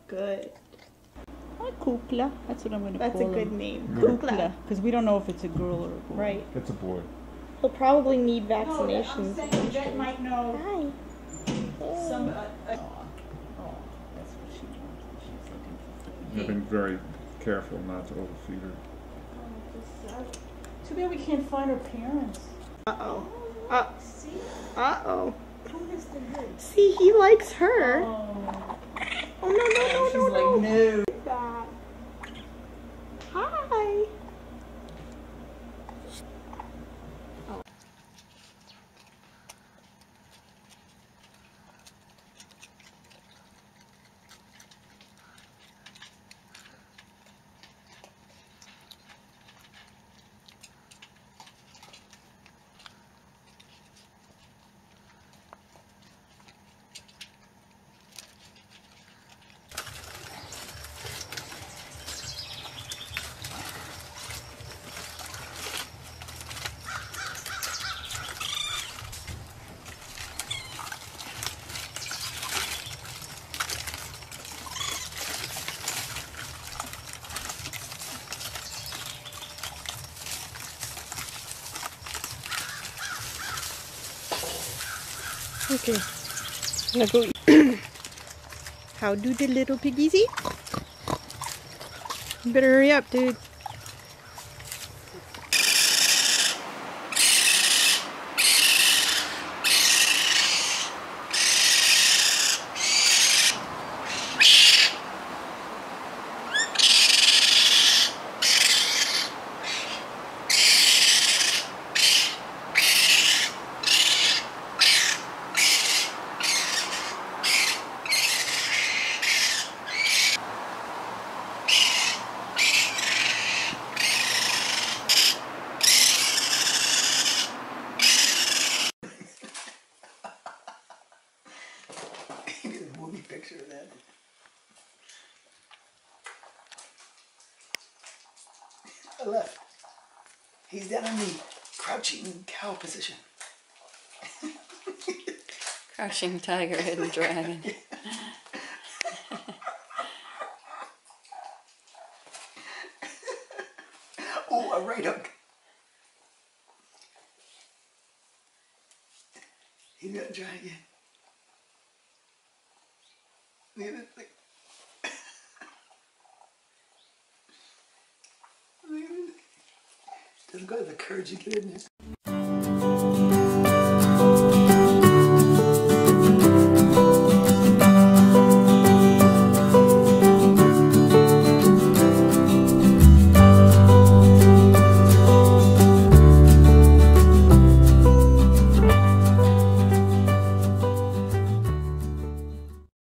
Good. Hi, Kukla. That's what I'm going to call him. That's a good name. Kukla. Because we don't know if it's a girl or a boy. Right. It's a boy. He'll probably need vaccinations. No, I'm saying Vet might know. Hi. Some, oh, that's what she wants. She's looking for food. I've been very careful not to overfeed her. Too bad we can't find her parents. Uh-oh. See? Uh-oh. Who is the good? See, he likes her. Oh. Oh, no. She's like, no. That. Hi. Okay, I'm gonna go eat. How do the little piggies eat? You better hurry up, dude. Movie picture of that. Left. He's down in the crouching cow position. Crouching tiger, hidden dragon. Oh, a right hook. He's gonna try again. Look at this thing. Look at this. Doesn't got the courage to get in there.